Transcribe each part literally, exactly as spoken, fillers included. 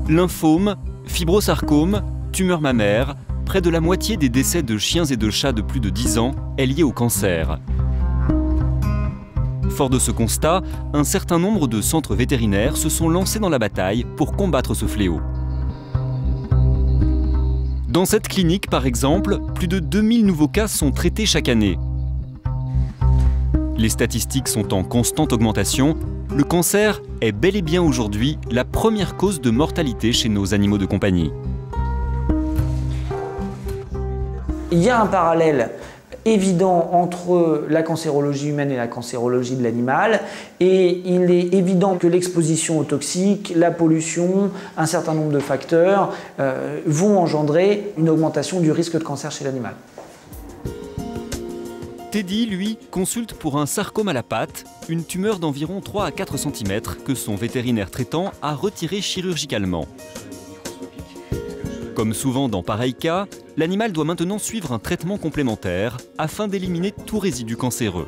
Lymphome, fibrosarcome, tumeur mammaire, près de la moitié des décès de chiens et de chats de plus de dix ans est lié au cancer. Fort de ce constat, un certain nombre de centres vétérinaires se sont lancés dans la bataille pour combattre ce fléau. Dans cette clinique, par exemple, plus de deux mille nouveaux cas sont traités chaque année. Les statistiques sont en constante augmentation. Le cancer est bel et bien aujourd'hui la première cause de mortalité chez nos animaux de compagnie. Il y a un parallèle évident entre la cancérologie humaine et la cancérologie de l'animal, et il est évident que l'exposition aux toxiques, la pollution, un certain nombre de facteurs euh, vont engendrer une augmentation du risque de cancer chez l'animal. Teddy, lui, consulte pour un sarcome à la patte, une tumeur d'environ trois à quatre centimètres que son vétérinaire traitant a retiré chirurgicalement. Comme souvent dans pareil cas, l'animal doit maintenant suivre un traitement complémentaire afin d'éliminer tout résidu cancéreux.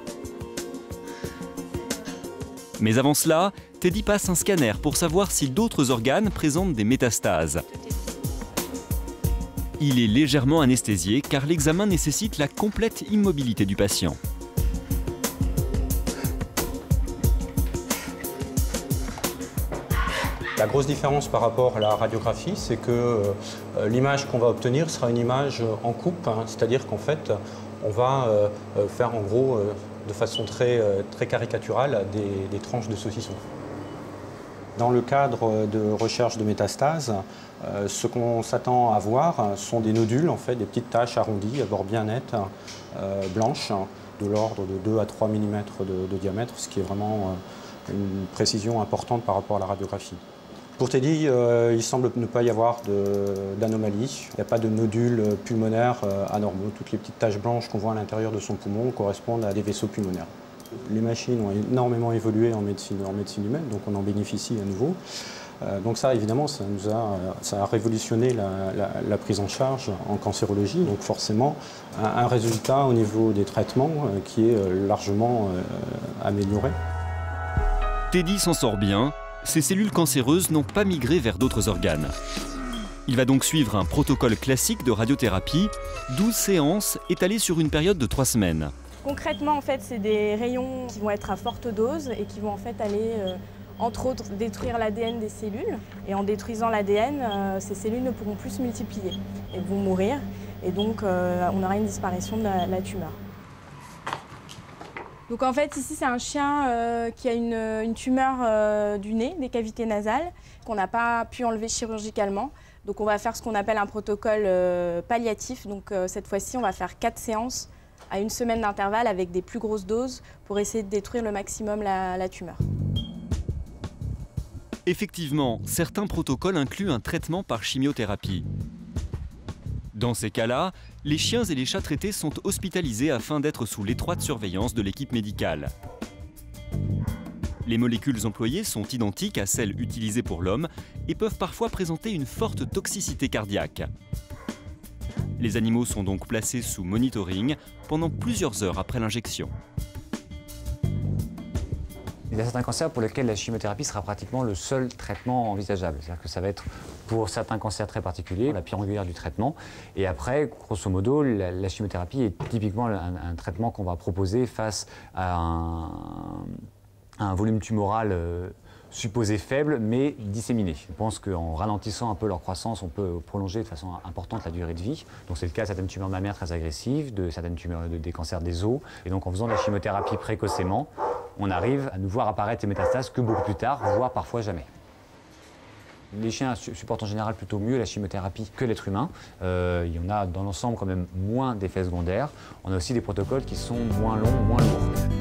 Mais avant cela, Teddy passe un scanner pour savoir si d'autres organes présentent des métastases. Il est légèrement anesthésié car l'examen nécessite la complète immobilité du patient. La grosse différence par rapport à la radiographie, c'est que euh, l'image qu'on va obtenir sera une image en coupe, hein, c'est-à-dire qu'en fait, on va euh, faire en gros, euh, de façon très, euh, très caricaturale, des, des tranches de saucisson. Dans le cadre de recherche de métastases, euh, ce qu'on s'attend à voir sont des nodules, en fait, des petites taches arrondies, à bord bien net, euh, blanches, de l'ordre de deux à trois millimètres de, de diamètre, ce qui est vraiment euh, une précision importante par rapport à la radiographie. Pour Teddy, euh, il semble ne pas y avoir d'anomalie. Il n'y a pas de nodules pulmonaires euh, anormaux. Toutes les petites taches blanches qu'on voit à l'intérieur de son poumon correspondent à des vaisseaux pulmonaires. Les machines ont énormément évolué en médecine, en médecine humaine, donc on en bénéficie à nouveau. Euh, donc ça, évidemment, ça, nous a, ça a révolutionné la, la, la prise en charge en cancérologie. Donc forcément, un, un résultat au niveau des traitements euh, qui est euh, largement euh, amélioré. Teddy s'en sort bien. Ces cellules cancéreuses n'ont pas migré vers d'autres organes. Il va donc suivre un protocole classique de radiothérapie, douze séances étalées sur une période de trois semaines. Concrètement, en fait, c'est des rayons qui vont être à forte dose et qui vont en fait aller, euh, entre autres, détruire l'A D N des cellules. Et en détruisant l'A D N, euh, ces cellules ne pourront plus se multiplier et vont mourir. Et donc, euh, on aura une disparition de la, la tumeur. Donc en fait, ici, c'est un chien euh, qui a une, une tumeur euh, du nez, des cavités nasales, qu'on n'a pas pu enlever chirurgicalement. Donc on va faire ce qu'on appelle un protocole euh, palliatif. Donc euh, cette fois-ci, on va faire quatre séances à une semaine d'intervalle avec des plus grosses doses pour essayer de détruire le maximum la, la tumeur. Effectivement, certains protocoles incluent un traitement par chimiothérapie. Dans ces cas-là, les chiens et les chats traités sont hospitalisés afin d'être sous l'étroite surveillance de l'équipe médicale. Les molécules employées sont identiques à celles utilisées pour l'homme et peuvent parfois présenter une forte toxicité cardiaque. Les animaux sont donc placés sous monitoring pendant plusieurs heures après l'injection. Il y a certains cancers pour lesquels la chimiothérapie sera pratiquement le seul traitement envisageable. C'est-à-dire que ça va être, pour certains cancers très particuliers, la pierre angulaire du traitement. Et après, grosso modo, la, la chimiothérapie est typiquement un, un traitement qu'on va proposer face à un, à un volume tumoral euh, supposé faible, mais disséminé. Je pense qu'en ralentissant un peu leur croissance, on peut prolonger de façon importante la durée de vie. Donc c'est le cas de certaines tumeurs mammaires très agressives, de certaines tumeurs, de, des cancers des os. Et donc en faisant de la chimiothérapie précocement, on arrive à nous voir apparaître les métastases que beaucoup plus tard, voire parfois jamais. Les chiens supportent en général plutôt mieux la chimiothérapie que l'être humain. Euh, il y en a dans l'ensemble quand même moins d'effets secondaires. On a aussi des protocoles qui sont moins longs, moins lourds.